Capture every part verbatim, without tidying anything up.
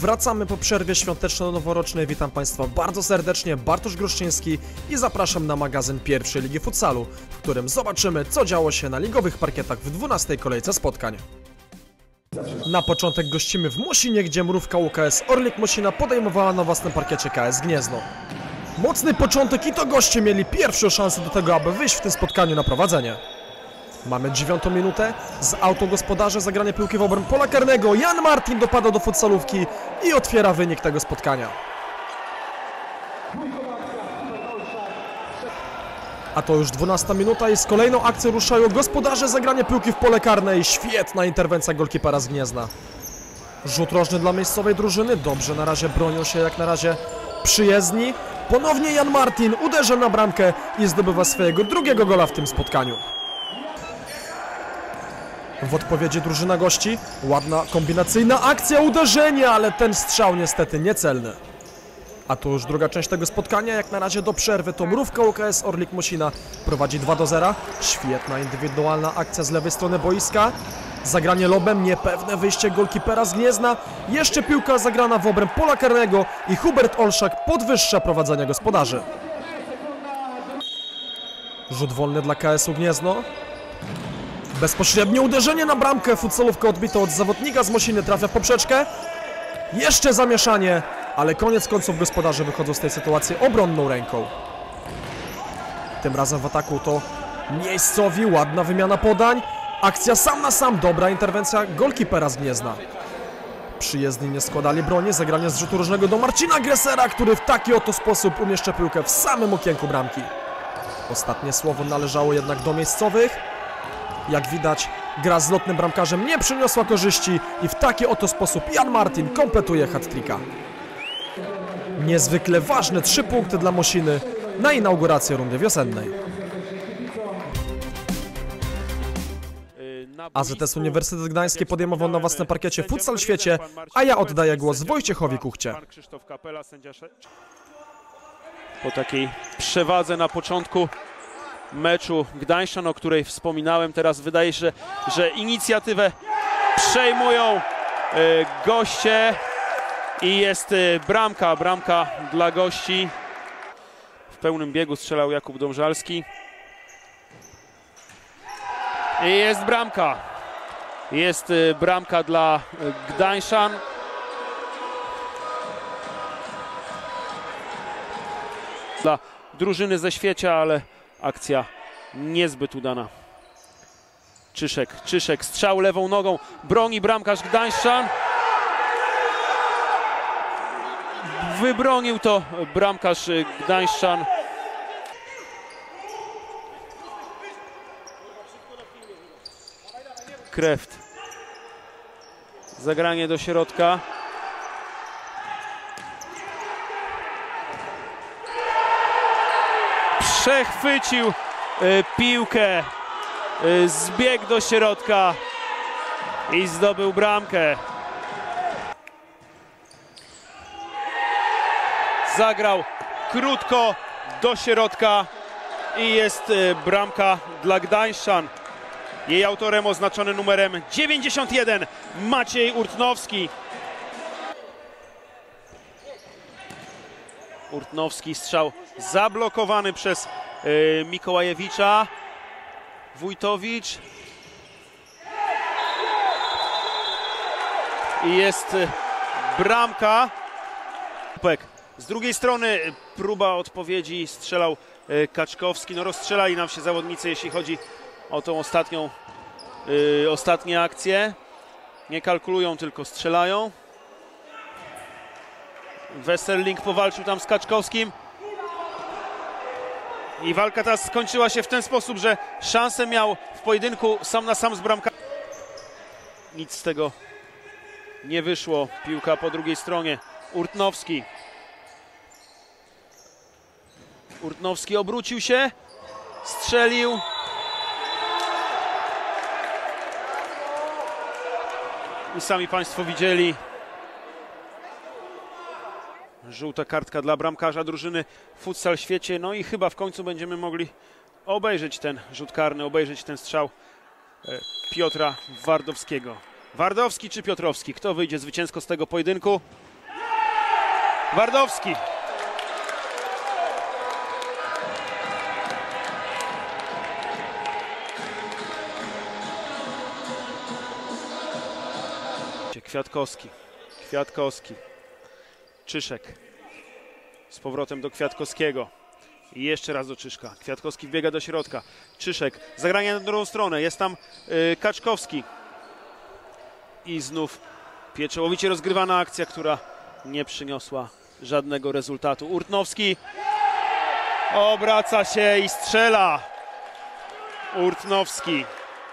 Wracamy po przerwie świąteczno-noworocznej. Witam Państwa bardzo serdecznie, Bartosz Groszczyński i zapraszam na magazyn pierwszej Ligi Futsalu, w którym zobaczymy, co działo się na ligowych parkietach w dwunastej kolejce spotkań. Na początek gościmy w Mosinie, gdzie mrówka U K S Orlik Mosina podejmowała na własnym parkiecie K S Gniezno. Mocny początek i to goście mieli pierwszą szansę do tego, aby wyjść w tym spotkaniu na prowadzenie. Mamy dziewiątą minutę, z autogospodarza zagranie piłki w obręb pola karnego. Jan Martin dopada do futsalówki i otwiera wynik tego spotkania. A to już dwunasta minuta i z kolejną akcją ruszają gospodarze, zagranie piłki w pole karne i świetna interwencja golkipera z Gniezna. Rzut rożny dla miejscowej drużyny, dobrze na razie bronią się jak na razie przyjezdni. Ponownie Jan Martin uderza na bramkę i zdobywa swojego drugiego gola w tym spotkaniu. W odpowiedzi drużyna gości, ładna kombinacyjna akcja, uderzenie, ale ten strzał niestety niecelny. A to już druga część tego spotkania, jak na razie do przerwy to mrówka U K S Orlik Mosina prowadzi dwa do zera. Świetna indywidualna akcja z lewej strony boiska. Zagranie lobem, niepewne wyjście golkipera z Gniezna. Jeszcze piłka zagrana w obręb pola karnego i Hubert Olszak podwyższa prowadzenie gospodarzy. Rzut wolny dla K S u Gniezno. Bezpośrednie uderzenie na bramkę, futsalówka odbita od zawodnika z Mosiny, trafia w poprzeczkę. Jeszcze zamieszanie, ale koniec końców gospodarze wychodzą z tej sytuacji obronną ręką. Tym razem w ataku to miejscowi, ładna wymiana podań. Akcja sam na sam, dobra interwencja golkipera z Gniezna. Przyjezdni nie składali broni, zagranie z rzutu rożnego do Marcina Gressera, który w taki oto sposób umieszcza piłkę w samym okienku bramki. Ostatnie słowo należało jednak do miejscowych. Jak widać, gra z lotnym bramkarzem nie przyniosła korzyści i w taki oto sposób Jan Martin kompletuje hat-tricka. Niezwykle ważne trzy punkty dla Mosiny na inaugurację rundy wiosennej. A Z S Uniwersytet Gdański podejmował na własnym parkiecie futsal w świecie, a ja oddaję głos Wojciechowi Kuchcie. Po takiej przewadze na początku meczu Gdańszczan, o której wspominałem, teraz wydaje się, że inicjatywę przejmują y, goście i jest y, bramka, bramka dla gości. W pełnym biegu strzelał Jakub Domżalski. I jest bramka. Jest y, bramka dla y, Gdańszczan. Dla drużyny ze Świecia, ale akcja niezbyt udana. Czyszek, Czyszek, strzał lewą nogą, broni bramkarz Gdańszczan. Wybronił to bramkarz Gdańszczan. Kreft. Zagranie do środka. Przechwycił y, piłkę, y, zbiegł do środka i zdobył bramkę. Zagrał krótko do środka i jest y, bramka dla Gdańszczan. Jej autorem oznaczony numerem dziewięćdziesiąt jeden Maciej Urtnowski. Urtnowski, strzał zablokowany przez y, Mikołajewicza. Wójtowicz. I jest y, bramka. Z drugiej strony próba odpowiedzi, strzelał y, Kaczkowski. No rozstrzelali nam się zawodnicy, jeśli chodzi o tą ostatnią, y, ostatnie akcje. Nie kalkulują, tylko strzelają. Westerling powalczył tam z Kaczkowskim. I walka ta skończyła się w ten sposób, że szansę miał w pojedynku sam na sam z bramkarzem. Nic z tego nie wyszło. Piłka po drugiej stronie. Urtnowski. Urtnowski obrócił się. Strzelił. I sami Państwo widzieli. Żółta kartka dla bramkarza drużyny Futsal w Świecie. No i chyba w końcu będziemy mogli obejrzeć ten rzut karny, obejrzeć ten strzał Piotra Wardowskiego. Wardowski czy Piotrowski? Kto wyjdzie zwycięsko z tego pojedynku? Wardowski. Kwiatkowski. Kwiatkowski. Czyszek. Z powrotem do Kwiatkowskiego. I jeszcze raz do Czyszka. Kwiatkowski wbiega do środka. Czyszek. Zagranie na drugą stronę. Jest tam yy, Kaczkowski. I znów pieczołowicie rozgrywana akcja, która nie przyniosła żadnego rezultatu. Urtnowski obraca się i strzela. Urtnowski.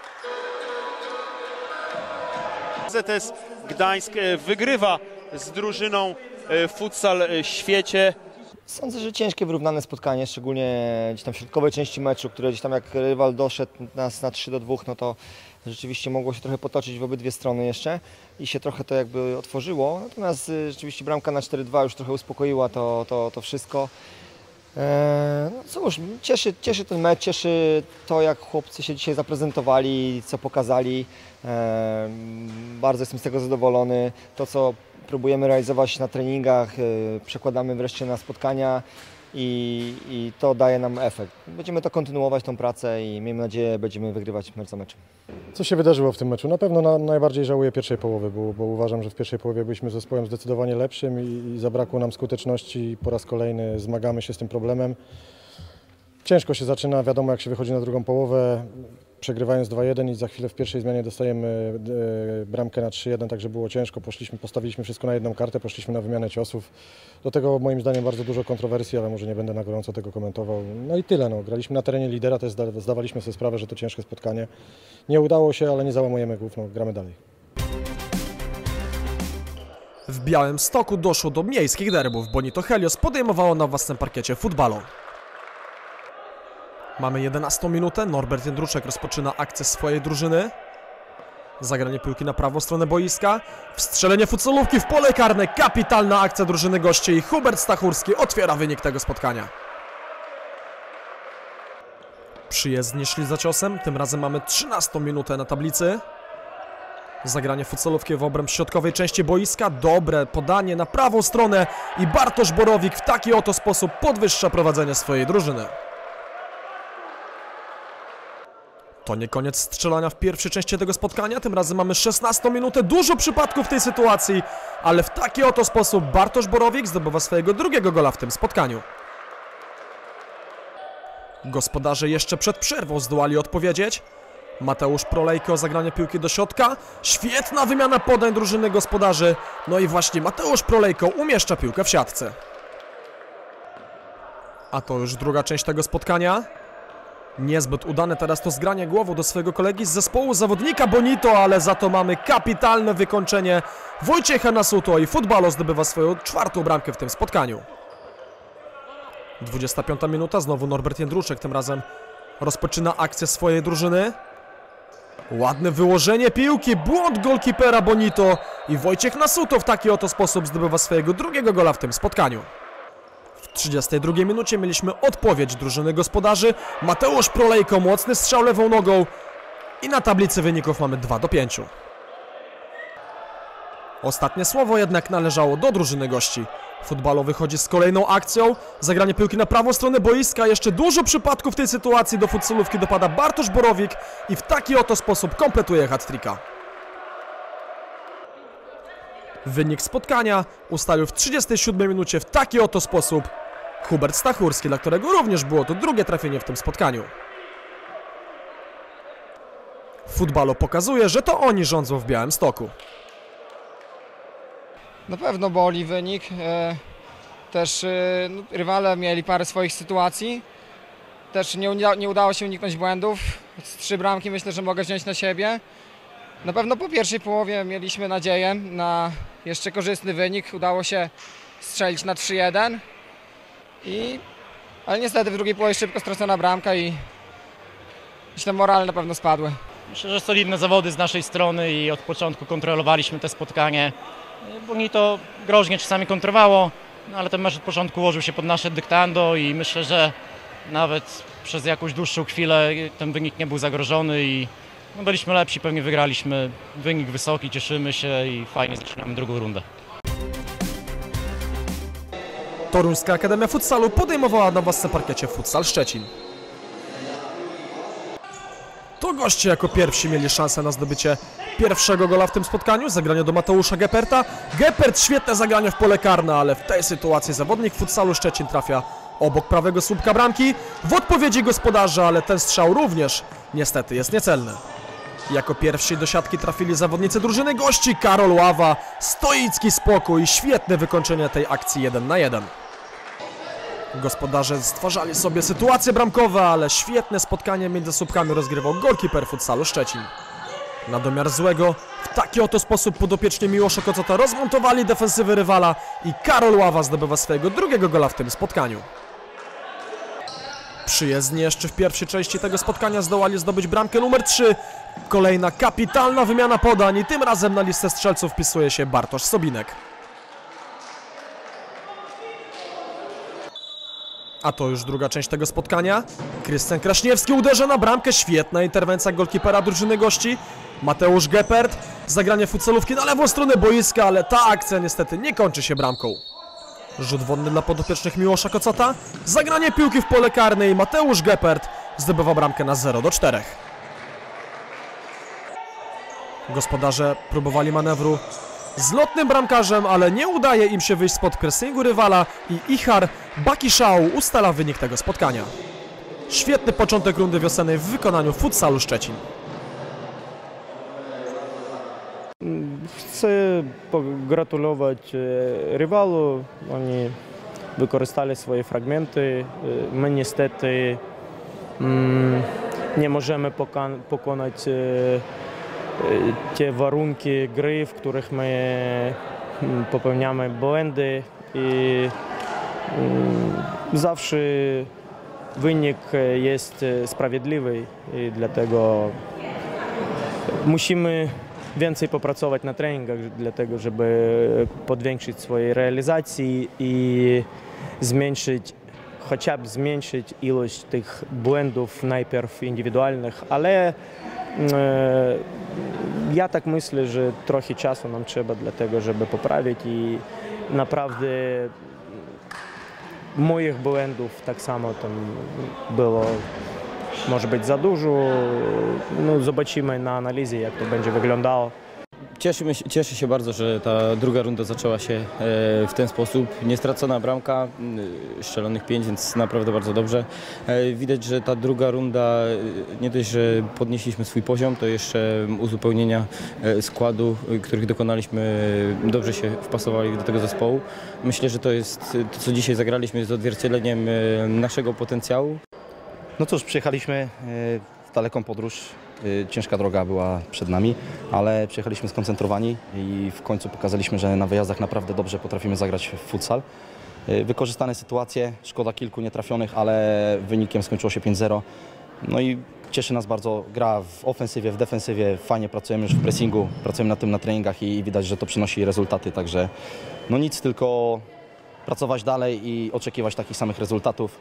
Z T S Gdańsk wygrywa z drużyną Futsal Świecie. Sądzę, że ciężkie, wyrównane spotkanie, szczególnie gdzieś tam w środkowej części meczu, które gdzieś tam jak rywal doszedł nas na trzy do dwóch, no to rzeczywiście mogło się trochę potoczyć w obydwie strony jeszcze i się trochę to jakby otworzyło. Natomiast rzeczywiście bramka na cztery dwa już trochę uspokoiła to, to, to wszystko. Eee, no cóż, cieszy, cieszy ten mecz, cieszy to, jak chłopcy się dzisiaj zaprezentowali, co pokazali. Eee, bardzo jestem z tego zadowolony. To, co próbujemy realizować na treningach, e, przekładamy wreszcie na spotkania i, i to daje nam efekt. Będziemy to kontynuować, tą pracę i miejmy nadzieję, będziemy wygrywać mecz za meczem. Co się wydarzyło w tym meczu? Na pewno na, najbardziej żałuję pierwszej połowy, bo, bo uważam, że w pierwszej połowie byliśmy zespołem zdecydowanie lepszym i, i zabrakło nam skuteczności i po raz kolejny zmagamy się z tym problemem. Ciężko się zaczyna, wiadomo jak się wychodzi na drugą połowę, przegrywając dwa jeden i za chwilę w pierwszej zmianie dostajemy e, bramkę na trzy jeden, także było ciężko, poszliśmy, postawiliśmy wszystko na jedną kartę, poszliśmy na wymianę ciosów. Do tego moim zdaniem bardzo dużo kontrowersji, ale może nie będę na gorąco tego komentował. No i tyle, no. Graliśmy na terenie lidera, też zda, zdawaliśmy sobie sprawę, że to ciężkie spotkanie. Nie udało się, ale nie załamujemy głów, no, gramy dalej. W Białymstoku doszło do miejskich derbów. Bonito Helios podejmowało na własnym parkiecie futbalu. Mamy jedenastą minutę, Norbert Jędruszek rozpoczyna akcję swojej drużyny. Zagranie piłki na prawą stronę boiska. Wstrzelenie futsalówki w pole karne, kapitalna akcja drużyny gości i Hubert Stachurski otwiera wynik tego spotkania. Przyjezdni szli za ciosem, tym razem mamy trzynastą minutę na tablicy. Zagranie futsalówki w obręb środkowej części boiska, dobre podanie na prawą stronę i Bartosz Borowik w taki oto sposób podwyższa prowadzenie swojej drużyny. To nie koniec strzelania w pierwszej części tego spotkania, tym razem mamy szesnastą minutę, dużo przypadków w tej sytuacji, ale w taki oto sposób Bartosz Borowik zdobywa swojego drugiego gola w tym spotkaniu. Gospodarze jeszcze przed przerwą zdołali odpowiedzieć. Mateusz Prolejko, zagranie piłki do środka, świetna wymiana podań drużyny gospodarzy, no i właśnie Mateusz Prolejko umieszcza piłkę w siatce. A to już druga część tego spotkania. Niezbyt udane teraz to zgranie głową do swojego kolegi z zespołu zawodnika Bonito, ale za to mamy kapitalne wykończenie Wojciecha Nasuto i Futbalo zdobywa swoją czwartą bramkę w tym spotkaniu. dwudziesta piąta minuta, znowu Norbert Jędruszek, tym razem rozpoczyna akcję swojej drużyny. Ładne wyłożenie piłki, błąd golkipera Bonito i Wojciech Nasuto w taki oto sposób zdobywa swojego drugiego gola w tym spotkaniu. W trzydziestej drugiej minucie mieliśmy odpowiedź drużyny gospodarzy. Mateusz Prolejko, mocny strzał lewą nogą i na tablicy wyników mamy dwa do pięciu. Ostatnie słowo jednak należało do drużyny gości. Futbalo wychodzi z kolejną akcją. Zagranie piłki na prawą stronę boiska. Jeszcze dużo przypadków w tej sytuacji. Do futsalówki dopada Bartosz Borowik i w taki oto sposób kompletuje hat-tricka. Wynik spotkania ustalił w trzydziestej siódmej minucie w taki oto sposób Hubert Stachurski, dla którego również było to drugie trafienie w tym spotkaniu. Futbalo pokazuje, że to oni rządzą w Białymstoku. Na pewno boli wynik. Też no, rywale mieli parę swoich sytuacji. Też nie, nie udało się uniknąć błędów. Z trzy bramki myślę, że mogę wziąć na siebie. Na pewno po pierwszej połowie mieliśmy nadzieję na jeszcze korzystny wynik. Udało się strzelić na trzy jeden. I, ale niestety w drugiej połowie szybko stracona bramka i myślę, morale na pewno spadły. Myślę, że solidne zawody z naszej strony i od początku kontrolowaliśmy te spotkanie. Bonito groźnie czasami kontrowało, no ale ten mecz od początku ułożył się pod nasze dyktando i myślę, że nawet przez jakąś dłuższą chwilę ten wynik nie był zagrożony i no, byliśmy lepsi, pewnie wygraliśmy. Wynik wysoki, cieszymy się i fajnie zaczynamy drugą rundę. Toruńska Akademia Futsalu podejmowała na własnym parkiecie Futsal Szczecin. To goście jako pierwsi mieli szansę na zdobycie pierwszego gola w tym spotkaniu. Zagranie do Mateusza Geperta. Gepert, świetne zagranie w pole karne, ale w tej sytuacji zawodnik Futsalu Szczecin trafia obok prawego słupka bramki. W odpowiedzi gospodarza, ale ten strzał również niestety jest niecelny. Jako pierwsi do siatki trafili zawodnicy drużyny gości. Karol Ława, stoicki spokój i świetne wykończenie tej akcji jeden na jeden. Gospodarze stwarzali sobie sytuacje bramkowe, ale świetne spotkanie między słupkami rozgrywał golkiper Futsalu Szczecin. Na domiar złego w taki oto sposób podopieczni Miłosza Kocota rozmontowali defensywy rywala i Karol Ława zdobywa swojego drugiego gola w tym spotkaniu. Przyjezdni jeszcze w pierwszej części tego spotkania zdołali zdobyć bramkę numer trzy. Kolejna kapitalna wymiana podań i tym razem na listę strzelców wpisuje się Bartosz Sobinek. A to już druga część tego spotkania. Krystian Kraśniewski uderza na bramkę. Świetna interwencja golkipera drużyny gości. Mateusz Gepert. Zagranie futsalówki na lewą stronę boiska, ale ta akcja niestety nie kończy się bramką. Rzut wolny dla podopiecznych Miłosza Kocota. Zagranie piłki w pole karne i Mateusz Gepert zdobywa bramkę na zero do czterech. Gospodarze próbowali manewru z lotnym bramkarzem, ale nie udaje im się wyjść spod pressingu rywala i Ichar Bakiszał ustala wynik tego spotkania. Świetny początek rundy wiosennej w wykonaniu Futsalu Szczecin. Chcę pogratulować rywalu. Oni wykorzystali swoje fragmenty. My niestety nie możemy pokonać te warunki gry, w których my popełniamy błędy i zawsze wynik jest sprawiedliwy i dlatego musimy więcej popracować na treningach, dlatego żeby podwiększyć swoje realizacje i zmniejszyć, chociaż zmniejszyć ilość tych błędów najpierw indywidualnych, ale ja tak myślę, że trochę czasu nam trzeba dla tego, żeby poprawić i naprawdę moich błędów tak samo tam było może być za dużo. No, zobaczymy na analizie, jak to będzie wyglądało. Cieszymy się, cieszę się bardzo, że ta druga runda zaczęła się w ten sposób. Niestracona bramka, strzelonych pięć, więc naprawdę bardzo dobrze. Widać, że ta druga runda, nie dość, że podnieśliśmy swój poziom, to jeszcze uzupełnienia składu, których dokonaliśmy, dobrze się wpasowali do tego zespołu. Myślę, że to jest to, co dzisiaj zagraliśmy, jest odzwierciedleniem naszego potencjału. No cóż, przyjechaliśmy w daleką podróż. Ciężka droga była przed nami, ale przyjechaliśmy skoncentrowani i w końcu pokazaliśmy, że na wyjazdach naprawdę dobrze potrafimy zagrać w futsal. Wykorzystane sytuacje, szkoda kilku nietrafionych, ale wynikiem skończyło się pięć zero. No i cieszy nas bardzo gra w ofensywie, w defensywie, fajnie pracujemy już w pressingu, pracujemy nad tym na treningach i widać, że to przynosi rezultaty, także no nic, tylko pracować dalej i oczekiwać takich samych rezultatów.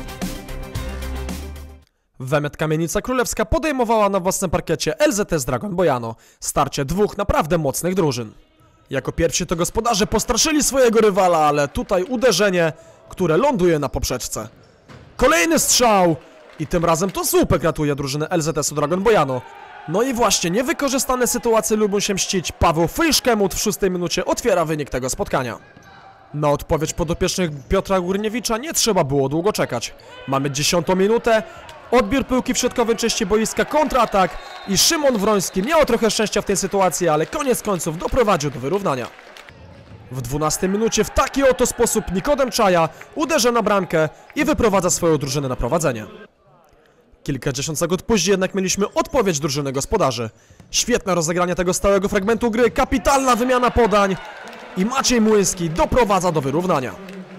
Wemet Kamienica Królewska podejmowała na własnym parkiecie L Z S Dragon Bojano. Starcie dwóch naprawdę mocnych drużyn. Jako pierwsi to gospodarze postraszyli swojego rywala, ale tutaj uderzenie, które ląduje na poprzeczce. Kolejny strzał i tym razem to słupek ratuje drużynę L Z S Dragon Bojano. No i właśnie niewykorzystane sytuacje lubią się mścić. Paweł Fyszkemut w szóstej minucie otwiera wynik tego spotkania. Na odpowiedź podopiecznych Piotra Górniewicza nie trzeba było długo czekać. Mamy dziesiątą minutę. Odbiór piłki w środkowej części boiska, kontratak i Szymon Wroński miał trochę szczęścia w tej sytuacji, ale koniec końców doprowadził do wyrównania. W dwunastej minucie w taki oto sposób Nikodem Czaja uderza na bramkę i wyprowadza swoją drużynę na prowadzenie. Kilkadziesiąt sekund później jednak mieliśmy odpowiedź drużyny gospodarzy. Świetne rozegranie tego stałego fragmentu gry, kapitalna wymiana podań i Maciej Młyński doprowadza do wyrównania.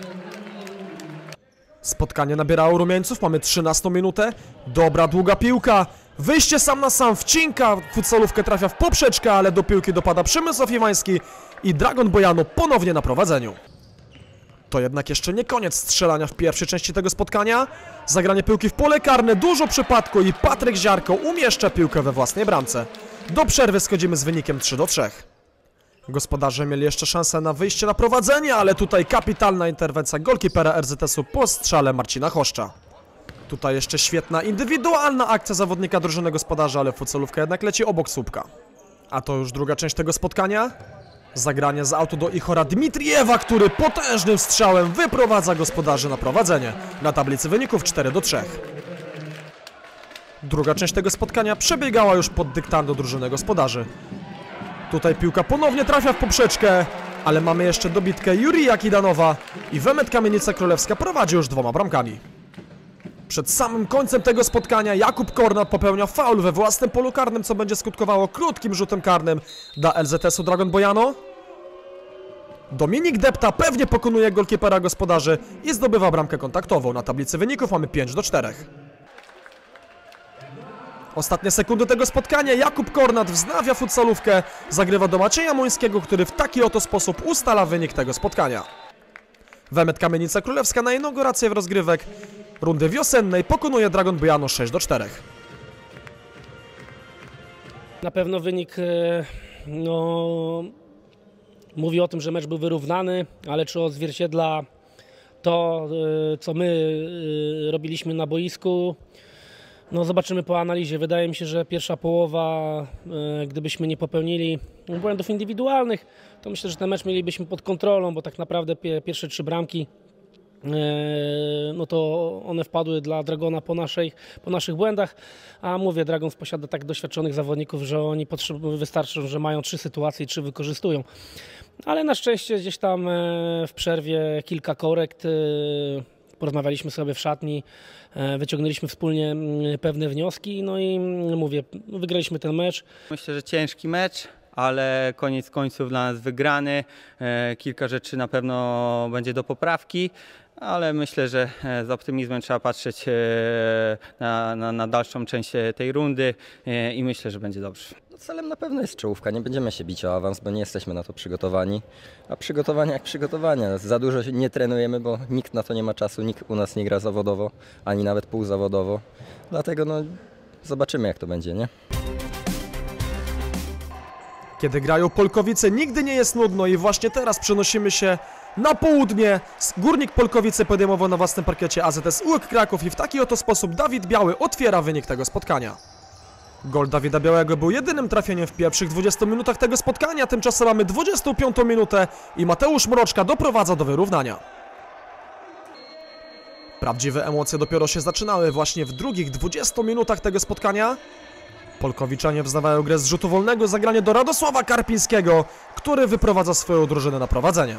Spotkanie nabierało rumieńców, mamy trzynastą minutę. Dobra, długa piłka. Wyjście sam na sam, wcinka. Futsalówkę trafia w poprzeczkę, ale do piłki dopada Przemysław Iwański i Dragon Bojano ponownie na prowadzeniu. To jednak jeszcze nie koniec strzelania w pierwszej części tego spotkania. Zagranie piłki w pole karne, dużo przypadku i Patryk Ziarko umieszcza piłkę we własnej bramce. Do przerwy schodzimy z wynikiem trzy do trzech. Gospodarze mieli jeszcze szansę na wyjście na prowadzenie, ale tutaj kapitalna interwencja golkipera R Z S-u po strzale Marcina Choszcza. Tutaj jeszcze świetna indywidualna akcja zawodnika drużyny gospodarza, ale futsalówka jednak leci obok słupka. A to już druga część tego spotkania. Zagranie z autu do Ichora Dmitrijewa, który potężnym strzałem wyprowadza gospodarzy na prowadzenie. Na tablicy wyników cztery do trzech. Druga część tego spotkania przebiegała już pod dyktando drużyny gospodarzy. Tutaj piłka ponownie trafia w poprzeczkę, ale mamy jeszcze dobitkę Jurija Kidanowa i Wemet Kamienica Królewska prowadzi już dwoma bramkami. Przed samym końcem tego spotkania Jakub Kornat popełnia faul we własnym polu karnym, co będzie skutkowało krótkim rzutem karnym dla L Z S-u Dragon Bojano. Dominik Depta pewnie pokonuje golkipera gospodarzy i zdobywa bramkę kontaktową. Na tablicy wyników mamy pięć do czterech. Ostatnie sekundy tego spotkania. Jakub Kornat wznawia futsalówkę, zagrywa do Macieja Mońskiego, który w taki oto sposób ustala wynik tego spotkania. Wemet Kamienica Królewska na inaugurację w rozgrywek rundy wiosennej pokonuje Dragon Bojano sześć do czterech. Na pewno wynik no, mówi o tym, że mecz był wyrównany, ale czy odzwierciedla to, co my robiliśmy na boisku, no zobaczymy po analizie. Wydaje mi się, że pierwsza połowa, gdybyśmy nie popełnili błędów indywidualnych, to myślę, że ten mecz mielibyśmy pod kontrolą, bo tak naprawdę pierwsze trzy bramki, no to one wpadły dla Dragona po, naszej, po naszych błędach, a mówię, Dragon posiada tak doświadczonych zawodników, że oni wystarczą, że mają trzy sytuacje i trzy wykorzystują. Ale na szczęście gdzieś tam w przerwie kilka korekt, porozmawialiśmy sobie w szatni, wyciągnęliśmy wspólnie pewne wnioski, no i mówię, wygraliśmy ten mecz. Myślę, że ciężki mecz, ale koniec końców dla nas wygrany. Kilka rzeczy na pewno będzie do poprawki, ale myślę, że z optymizmem trzeba patrzeć na, na, na dalszą część tej rundy i myślę, że będzie dobrze. No, celem na pewno jest czołówka, nie będziemy się bić o awans, bo nie jesteśmy na to przygotowani. A przygotowania jak przygotowania, za dużo się nie trenujemy, bo nikt na to nie ma czasu, nikt u nas nie gra zawodowo, ani nawet półzawodowo. Dlatego no, zobaczymy jak to będzie, nie? Kiedy grają Polkowice, nigdy nie jest nudno i właśnie teraz przenosimy się na południe. Górnik Polkowice podejmował na własnym parkiecie A Z S U E K Kraków i w taki oto sposób Dawid Biały otwiera wynik tego spotkania. Gol Dawida Białego był jedynym trafieniem w pierwszych dwudziestu minutach tego spotkania, tymczasem mamy dwudziestą piątą minutę i Mateusz Mroczka doprowadza do wyrównania. Prawdziwe emocje dopiero się zaczynały właśnie w drugich dwudziestu minutach tego spotkania. Polkowiczanie wznawiają grę z rzutu wolnego, zagranie do Radosława Karpińskiego, który wyprowadza swoją drużynę na prowadzenie.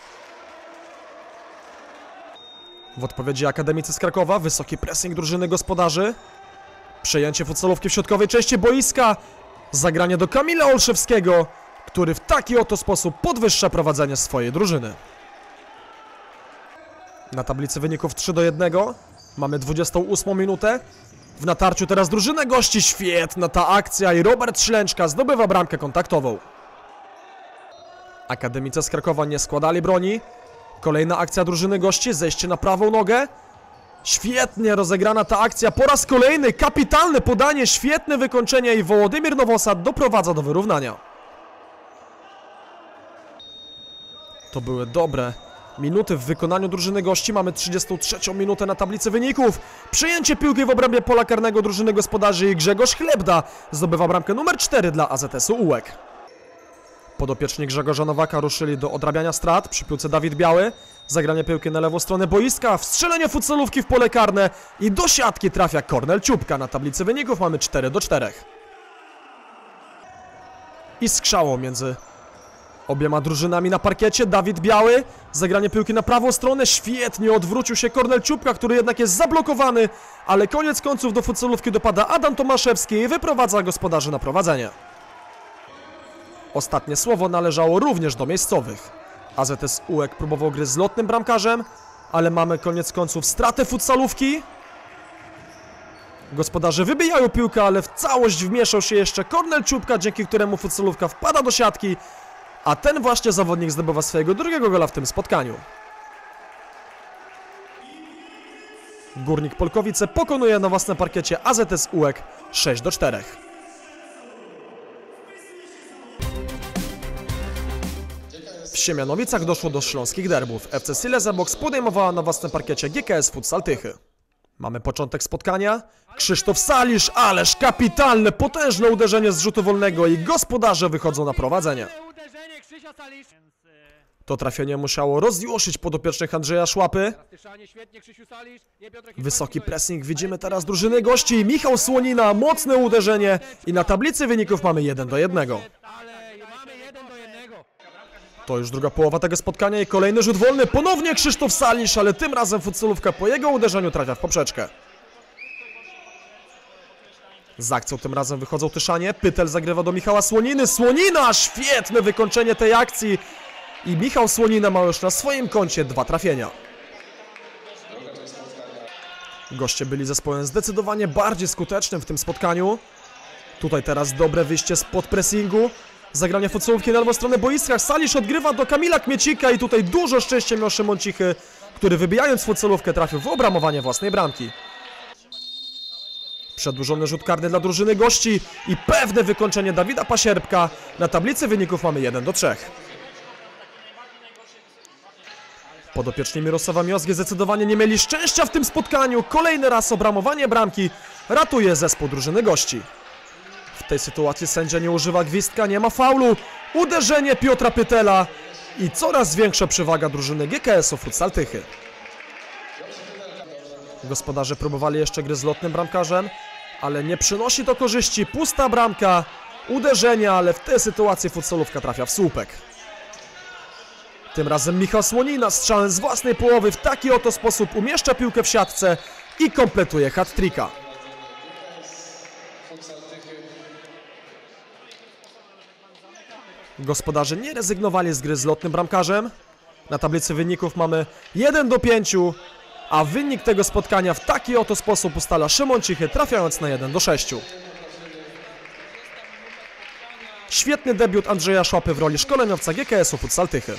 W odpowiedzi akademicy z Krakowa, wysoki pressing drużyny gospodarzy, przejęcie futsalówki w środkowej części boiska, zagranie do Kamila Olszewskiego, który w taki oto sposób podwyższa prowadzenie swojej drużyny. Na tablicy wyników trzy do jednego mamy dwudziestą ósmą minutę. W natarciu teraz drużyna gości, świetna ta akcja i Robert Ślęczka zdobywa bramkę kontaktową. Akademicy z Krakowa nie składali broni. Kolejna akcja drużyny gości, zejście na prawą nogę. Świetnie rozegrana ta akcja, po raz kolejny kapitalne podanie, świetne wykończenie i Wołodymir Nowosad doprowadza do wyrównania. To były dobre minuty w wykonaniu drużyny gości. Mamy trzydziestą trzecią minutę na tablicy wyników. Przejęcie piłki w obrębie pola karnego drużyny gospodarzy i Grzegorz Chlebda zdobywa bramkę numer cztery dla A Z S-u U E K. Podopieczni Grzegorza Nowaka ruszyli do odrabiania strat. Przy piłce Dawid Biały. Zagranie piłki na lewą stronę boiska. Wstrzelenie futsalówki w pole karne i do siatki trafia Kornel Ciupka. Na tablicy wyników mamy cztery do czterech. I skrzało między obiema drużynami na parkiecie. Dawid Biały, zagranie piłki na prawą stronę, świetnie odwrócił się Kornel Ciupka, który jednak jest zablokowany, ale koniec końców do futsalówki dopada Adam Tomaszewski i wyprowadza gospodarzy na prowadzenie. Ostatnie słowo należało również do miejscowych. A Z S U E K próbował gry z lotnym bramkarzem, ale mamy koniec końców stratę futsalówki. Gospodarze wybijają piłkę, ale w całość wmieszał się jeszcze Kornel Ciupka, dzięki któremu futsalówka wpada do siatki, a ten właśnie zawodnik zdobywa swojego drugiego gola w tym spotkaniu. Górnik Polkowice pokonuje na własnym parkiecie A Z S U E K sześć do czterech. Siemianowicach doszło do śląskich derbów. F C Silesia Box podejmowała na własnym parkiecie G K S Futsal Tychy. Mamy początek spotkania. Krzysztof Salisz, ależ kapitalne, potężne uderzenie z rzutu wolnego i gospodarze wychodzą na prowadzenie. To trafienie musiało rozjłoszyć podopiecznych Andrzeja Szłapy. Wysoki pressing widzimy teraz drużyny gości. Michał Słonina, mocne uderzenie i na tablicy wyników mamy jeden do jednego. To już druga połowa tego spotkania i kolejny rzut wolny. Ponownie Krzysztof Salisz, ale tym razem futsalówka po jego uderzeniu trafia w poprzeczkę. Z akcją tym razem wychodzą Tyszanie. Pytel zagrywa do Michała Słoniny. Słonina! Świetne wykończenie tej akcji. I Michał Słonina ma już na swoim koncie dwa trafienia. Goście byli zespołem zdecydowanie bardziej skutecznym w tym spotkaniu. Tutaj teraz dobre wyjście spod pressingu. Zagranie futsalówki na lewą stronę boiska. Salisz odgrywa do Kamila Kmiecika i tutaj dużo szczęścia miał Szymon Cichy, który wybijając futsalówkę trafił w obramowanie własnej bramki. Przedłużony rzut karny dla drużyny gości i pewne wykończenie Dawida Pasierbka. Na tablicy wyników mamy jeden do trzech. Podopieczni Mirosława Miozgi zdecydowanie nie mieli szczęścia w tym spotkaniu. Kolejny raz obramowanie bramki ratuje zespół drużyny gości. W tej sytuacji sędzia nie używa gwizdka, nie ma faulu. Uderzenie Piotra Pytela i coraz większa przewaga drużyny G K S-u Futsal Tychy. Gospodarze próbowali jeszcze gry z lotnym bramkarzem, ale nie przynosi to korzyści. Pusta bramka, uderzenia, ale w tej sytuacji futsalówka trafia w słupek. Tym razem Michał Słonina strzałem z własnej połowy w taki oto sposób umieszcza piłkę w siatce i kompletuje hat-tricka. Gospodarze nie rezygnowali z gry z lotnym bramkarzem. Na tablicy wyników mamy jeden do pięciu, a wynik tego spotkania w taki oto sposób ustala Szymon Cichy, trafiając na jeden do sześciu. Świetny debiut Andrzeja Szłapy w roli szkoleniowca G K S-u Futsal Tychy.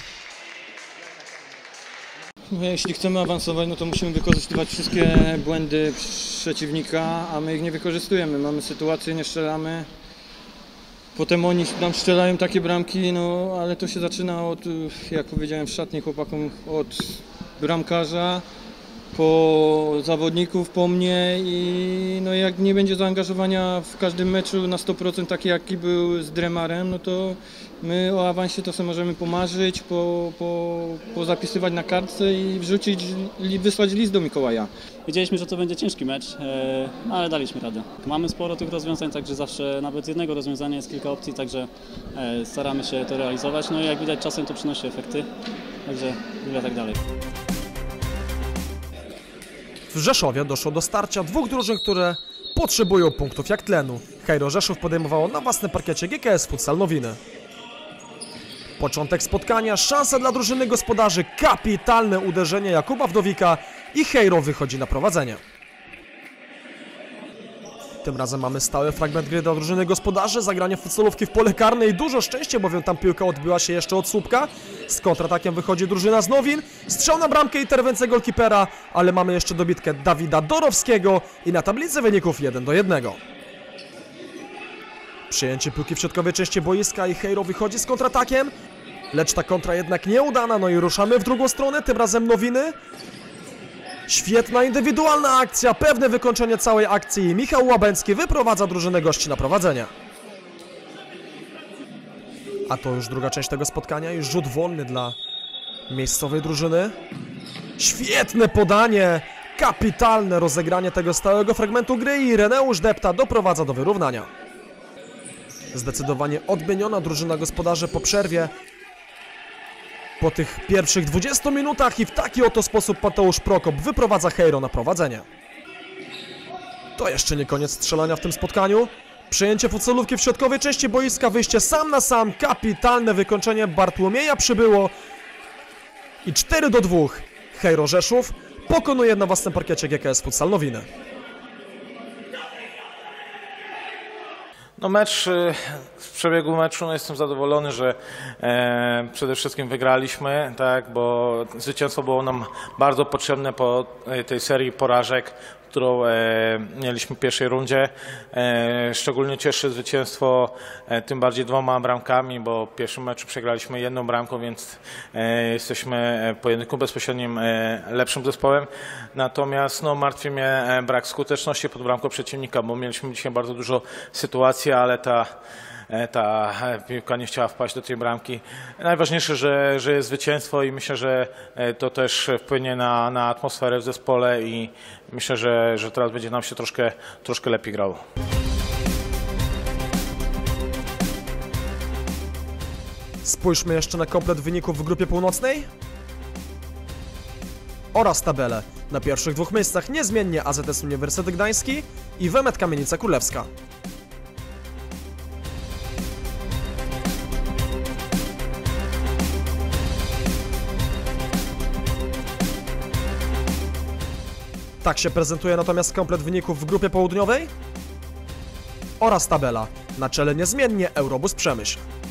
Jeśli chcemy awansować, no to musimy wykorzystywać wszystkie błędy przeciwnika, a my ich nie wykorzystujemy. Mamy sytuację, nie strzelamy. Potem oni nam strzelają takie bramki, no ale to się zaczyna od, jak powiedziałem w szatni chłopakom, od bramkarza, po zawodników, po mnie i no jak nie będzie zaangażowania w każdym meczu na sto procent taki jaki był z Dremarem, no to my o awansie to sobie możemy pomarzyć, po, po, pozapisywać na kartce i wrzucić, wysłać list do Mikołaja. Wiedzieliśmy, że to będzie ciężki mecz, ale daliśmy radę. Mamy sporo tych rozwiązań, także zawsze nawet z jednego rozwiązania jest kilka opcji, także staramy się to realizować. No i jak widać czasem to przynosi efekty, także tyle tak dalej. W Rzeszowie doszło do starcia dwóch drużyn, które potrzebują punktów jak tlenu. Hejro Rzeszów podejmowało na własnym parkiecie G K S Futsal Nowiny. Początek spotkania, szansa dla drużyny gospodarzy, kapitalne uderzenie Jakuba Wdowika i Hejro wychodzi na prowadzenie. Tym razem mamy stały fragment gry dla drużyny gospodarzy, zagranie futsalówki w pole karne i dużo szczęścia, bowiem tam piłka odbiła się jeszcze od słupka. Z kontratakiem wychodzi drużyna z Nowin, strzał na bramkę i interwencja golkipera, ale mamy jeszcze dobitkę Dawida Dorowskiego i na tablicy wyników jeden do jednego. Przyjęcie piłki w środkowej części boiska i Hejro wychodzi z kontratakiem, lecz ta kontra jednak nieudana, no i ruszamy w drugą stronę, tym razem Nowiny. Świetna indywidualna akcja, pewne wykończenie całej akcji i Michał Łabęcki wyprowadza drużynę gości na prowadzenie. A to już druga część tego spotkania, już rzut wolny dla miejscowej drużyny. Świetne podanie, kapitalne rozegranie tego stałego fragmentu gry i Reneusz Depta doprowadza do wyrównania. Zdecydowanie odmieniona drużyna gospodarzy po przerwie. Po tych pierwszych dwudziestu minutach i w taki oto sposób Mateusz Prokop wyprowadza Hejro na prowadzenie. To jeszcze nie koniec strzelania w tym spotkaniu. Przejęcie futsalówki w środkowej części boiska, wyjście sam na sam, kapitalne wykończenie Bartłomieja Przybyło. I cztery do dwóch Hejro Rzeszów pokonuje na własnym parkiecie G K S Futsal Nowiny. No mecz, z przebiegu meczu no jestem zadowolony, że e, przede wszystkim wygraliśmy, tak, bo zwycięstwo było nam bardzo potrzebne po tej serii porażek, którą e, mieliśmy w pierwszej rundzie. E, szczególnie cieszy zwycięstwo e, tym bardziej dwoma bramkami, bo w pierwszym meczu przegraliśmy jedną bramką, więc e, jesteśmy po pojedynku bezpośrednim e, lepszym zespołem. Natomiast no, martwi mnie e, brak skuteczności pod bramką przeciwnika, bo mieliśmy dzisiaj bardzo dużo sytuacji, ale ta ta piłka nie chciała wpaść do tej bramki. Najważniejsze, że, że jest zwycięstwo i myślę, że to też wpłynie na, na atmosferę w zespole i myślę, że, że teraz będzie nam się troszkę, troszkę lepiej grało. Spójrzmy jeszcze na komplet wyników w grupie północnej oraz tabelę. Na pierwszych dwóch miejscach niezmiennie A Z S Uniwersytet Gdański i Wemet Kamienica Królewska. Tak się prezentuje natomiast komplet wyników w grupie południowej oraz tabela. Na czele niezmiennie Eurobus Przemyśl.